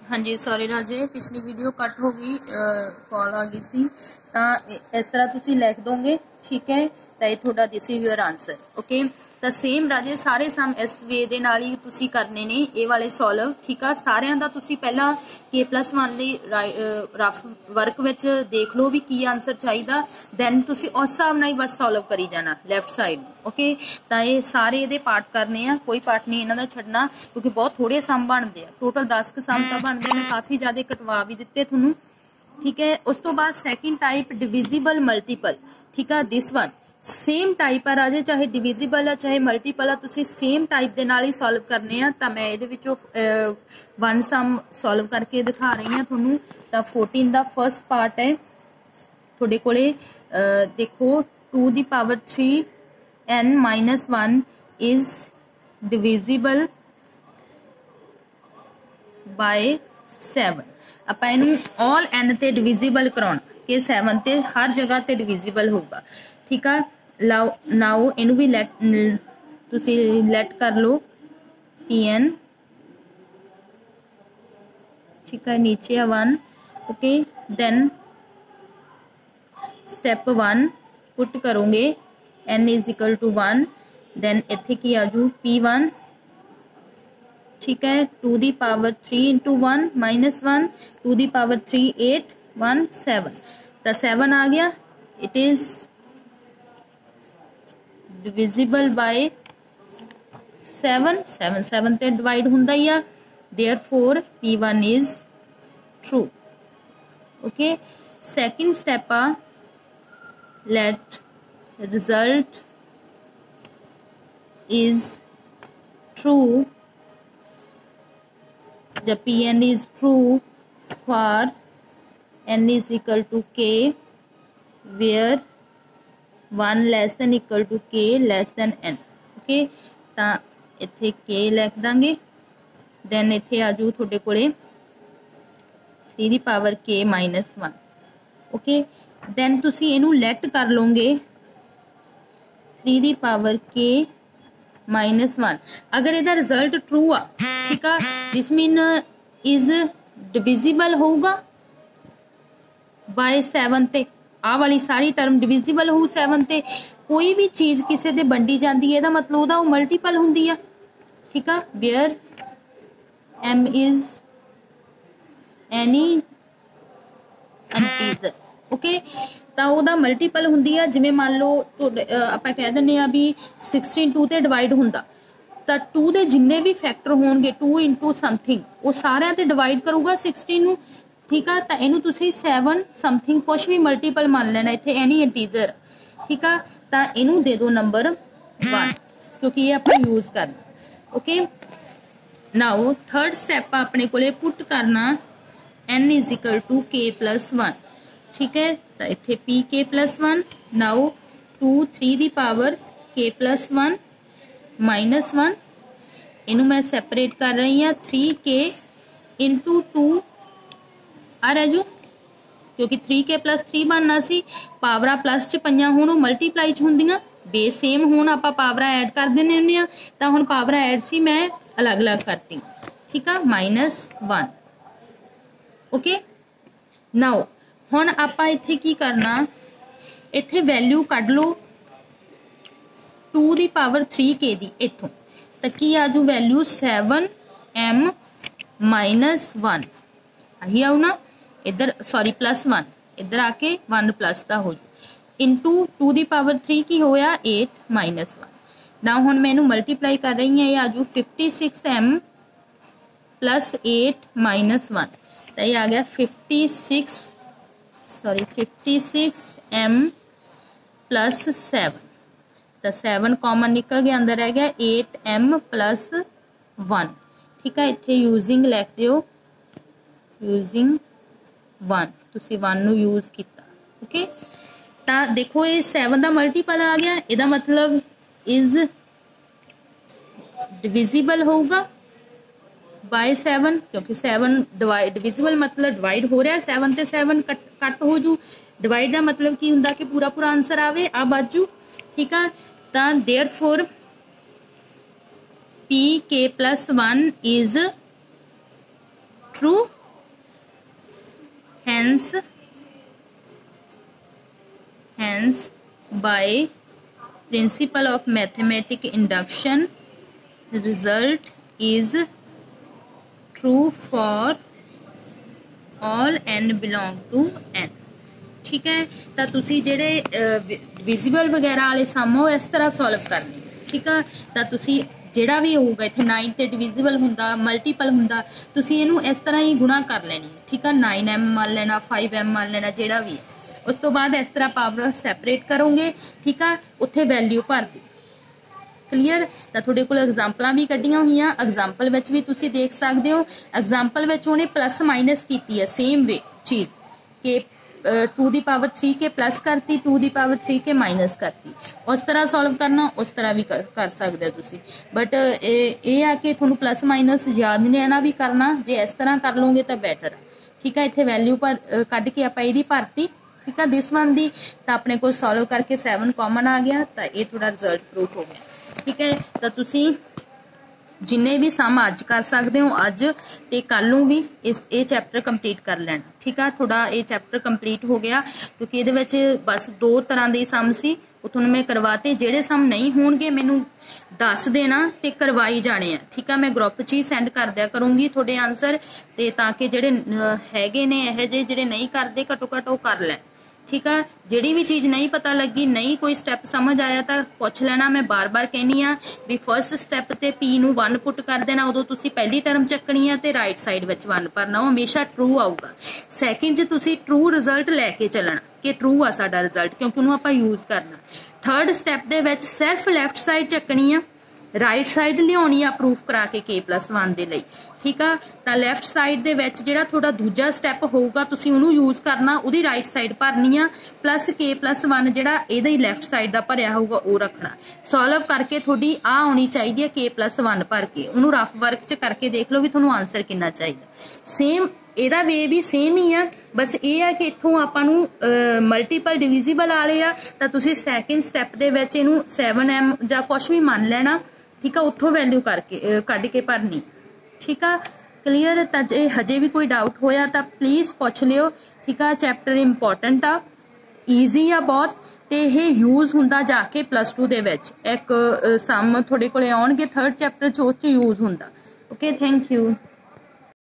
हाँ जी सॉरी राजे, पिछली video cut हो गई, कॉल आ गई सी। तो इस तरह तुसी लिख दोगे, ठीक है। तो ये थोड़ा this is your answer, okay. तो सेम राजे सारे सम इस वे दे नाल ही तुसी करने ने, ये वाले सॉल्व, ठीक है। सारिਆਂ ਦਾ तुसी पहला K+1 ਲਈ रफ वर्क विच देख लो भी की आंसर चाहिए, दैन तुसी उस हिसाब नाल ही बस सॉल्व करी जाना लैफ्ट साइड, ओके। तो ये सारे ये पार्ट करने हैं, कोई पार्ट नहीं इन्हों का छड्डना, क्योंकि बहुत थोड़े सम बनते हैं। टोटल 10 सम तो बनते, मैं काफ़ी ज़्यादा कटवा भी दिते थोनू, ठीक है। उस तो बाद सैकेंड टाइप डिविजिबल मल्टीपल, ठीक है। दिस वन सेम टाइप है राजे, चाहे डिविजिबल है चाहे मल्टीपल है, तुसी सेम टाइप के नाल ही सॉल्व करने हैं। तो मैं ये वन सम सॉल्व करके दिखा रही हूँ थोनू। तो 14 का फर्स्ट पार्ट है थोड़े कोले, देखो 2 दी power 3 n-1 is divisible by 7। ਆਪਾਂ ਇਹਨੂੰ ऑल n ਤੇ डिविजिबल कराना कि 7 ਤੇ हर जगह ਤੇ डिविजिबल होगा, ठीक है। नाउ ਇਹਨੂੰ भी तुसी लेट कर लो pn, ठीक है। नीचे है 1, ओके। देन स्टेप 1 पुट करोगे n is equal to 1, then इत्थे की आजू p1, ठीक है। 2 दी पावर 3 इंटू 1 माइनस 1, 2 दी पावर 3 8 1 7। तो 7 आ गया, इट इज डिविजिबल बाय 7, 7 7 ते डिवाइड हुंदा ही आ, therefore p1 is true, okay. Second step आ लेट रिजल्ट इज ट्रू जब pn is true for n is equal to k where 1 less than equal to k less than n, okay. तो इत्थे k लिख देंगे, then इत्थे आजू थोड़े कोले 3 दी power k minus 1, okay. Then तुसी इनू लेट कर लोगे 3 दी पावर k माइनस 1। अगर इहदा रिजल्ट ट्रू आ, ठीक है, दिस मीन इज डिविजिबल होगा बाय 7 ते, आ वाली सारी टर्म डिविजिबल हो 7 ते। कोई भी चीज़ किसी दे बंडी जाती है, मतलब वह मल्टीपल होंगी है, ठीक है। Where m is any integer, okay. तो वह मल्टीपल होंगी है, जिमें मान लो आप कह दें भी 16 2 ते डिवाइड होंदा, तो 2 के जिन्ने भी फैक्टर होंगे 2 इंटू समथिंग वो सारे ते डिवाइड करूगा 16 नू, ठीक है। तो इनू तुसी 7 समथिंग कुछ भी मल्टीपल मान लेना, इत्थे एनी इंटीजर, ठीक है। तो इनू दे दो नंबर 1, क्योंकि ये आप यूज करना, ओके। नाउ थर्ड स्टैप अपने को पुट करना n is equal to k+1, ठीक है। तो इत्थे pk+1, नाउ 2 3 दी पावर k+1 माइनस 1, इनू मैं सैपरेट कर रही हाँ 3k इंटू 2 आ रह जू, क्योंकि 3k+3 बनना सी, पावरा प्लस च पईयां हुण वो मल्टीप्लाई च हुंदियां, बेस सेम होण आपां पावरा ऐड कर दिंदे हुंदे आ। तां हुण पावरा ऐड सी, मैं अलग अलग करती, ठीक है। -1, ओके। नाउ हुण आपां इत्थे की करना, इत्थे value कढ low 2 the power 3k दी, इत्थों तो की आजू वैल्यू 7m माइनस 1 आही आऊ ना, इधर सॉरी +1 इधर आके 1 प्लस का हो जू, इंटू 2 दी पावर 3 की होया 8 माइनस 1। ना हुण मैं इनू मल्टीप्लाई कर रही हूँ, ये आजू 56m प्लस 8 माइनस 1, तो ये आ गया 56m प्लस 7, तो 7 कॉमन निकल गया, अंदर रह गया 8m प्लस 1, ठीक है। इत्थे यूजिंग लिख दिओ, यूजिंग 1, तुसी 1 नू यूज किया, ओके। तो देखो ये 7 का मल्टीपल आ गया, इहदा मतलब इज डिविजिबल होगा बाय 7, क्योंकि 7 डिविजिबल मतलब डिवाइड हो रहा है, 7 ते 7 कट हो जू, डिवाइड का मतलब की हुंदा कि पूरा पूरा आंसर आवे आ बाजू, ठीक है। तो therefore pk+1 is true, hence by principle of mathematical induction result is true for all n belong to n। ठीक है, तो तुसी जेडे डिविजिबल वगैरह वाले सम हो इस तरह सॉल्व करने। ठीक है, तो तुसी जेड़ा भी होगा इत्थे 9 ते डिविजिबल हुंदा मल्टीपल हुंदा तुसी इहनूं इस तरह ही गुणा कर लेनी। ठीक है, 9m मान लेना 5m मान लेना जेड़ा भी है। उस तो बाद इस तरह पावर सैपरेट करोगे। ठीक है, उत्थे वैल्यू भर दी। क्लीयर, तो थोड़े को एग्जाम्पल भी कड्डियां हुई, एग्जाम्पल विच भी तुसी देख सकते हो। एग्जाम्पल विच उहने प्लस माइनस की है सेम वे चीज़ के 2 दी पावर 3 के प्लस करती 2 दी पावर 3 के माइनस करती। उस तरह सॉल्व करना उस तरह भी कर सकते हो तुसी, बट ये है कि थोड़ा प्लस माइनस याद नहीं रहना भी करना। जे इस तरह कर लोगे तो बैटर है। ठीक है, इत्थे वैल्यू पर कढ़ के आप इहदी भरती। ठीक है, दिस वन दी तो अपने को सॉल्व करके 7 कॉमन आ गया, तो ये थोड़ा रिजल्ट प्रूफ हो गया। ठीक है, तो तुसी जिन्ने भी सम अज कर सकते हो अज ते कल नूं भी ये चैप्टर कंप्लीट कर लेना। ठीक है, थोड़ा ये चैप्टर कंप्लीट हो गया क्योंकि ये बस 2 तरह के सम सी वो तुहानूं मैं करवाते। जेडे सम नहीं होणगे मैनूं दस देना ते करवाई जाने हैं। ठीक है, मैं ग्रुप च ही सेंड कर दिया करूँगी थोड़े आंसर ते ताकि जेडे हैगे ने इहो जिहे जेडे नहीं करते घट्टो घट्ट वो कर लैण। ठीक है, जिहड़ी भी चीज़ नहीं पता लगी नहीं कोई स्टैप समझ आया तो पूछ लेना। मैं बार बार कहनी हाँ भी फर्स्ट स्टैप ते पी नूं 1 पुट कर देना, उदों तुसी पहली टर्म चकनी है तो राइट साइड विच 1 भरना, वो हमेशा ट्रू आऊगा। सैकेंड च तुसी ट्रू रिजल्ट लैके चलना कि ट्रू आ साडा रिजल्ट क्योंकि उन्होंने आपां यूज करना। थर्ड स्टैप दे विच सिर्फ लैफ्ट साइड चकनी है, राइट साइड लियानी आ प्रूफ करा के K+1 दे लई। ठीक है, तो लैफ्ट साइड दे विच जिहड़ा थोड़ा दूजा स्टैप होगा तुसी उहनूं यूज करना, उहदी राइट साइड भरनी आ प्लस K+1 जिहड़ा इहदा ही लैफ्ट साइड दा भरिया होगा वो रखना। सॉल्व करके थोड़ी आ आउणी चाहिदी है K+1 भर के, उहनूं रफ वर्क च करके देख लो भी तुहानूं आंसर कितना चाहिए। सेम ਇਹਦਾ वे भी सेम ही है, बस ये है कि इत्थों आपां नूं मल्टीपल डिविजिबल वाले आ तां तुसीं सैकेंड स्टैप दे विच इहनूं 7m जां कुछ भी मान लेना। ठीक है, उत्थों वैल्यू करके कढ़ के भरनी। ठीक है, क्लीयर। तो जे हजे भी कोई डाउट होया तो प्लीज़ पूछ लियो। ठीक है, चैप्टर इंपॉर्टेंट आ, ईजी आ बहुत, तो यह यूज़ हुंदा जाके +2 दे विच एक सम थोड़े कोले आउणगे 3rd चैप्टर च यूज़ हुंदा। Okay, thank you.